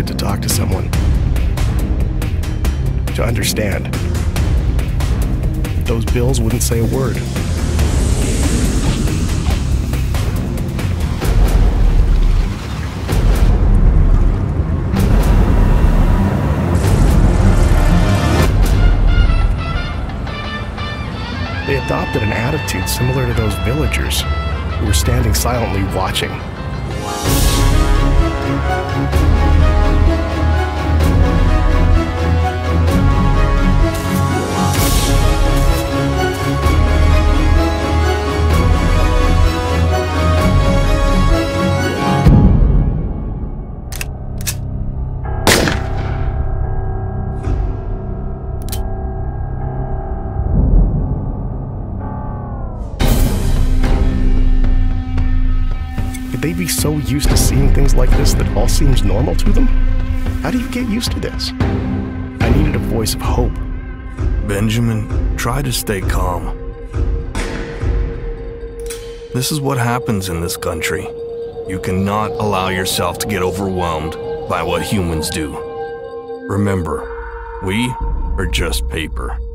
to talk to someone, to understand. Those bills wouldn't say a word. They adopted an attitude similar to those villagers who were standing silently watching. Could they be so used to seeing things like this that all seems normal to them? How do you get used to this? I needed a voice of hope. Benjamin, try to stay calm. This is what happens in this country. You cannot allow yourself to get overwhelmed by what humans do. Remember, we are just paper.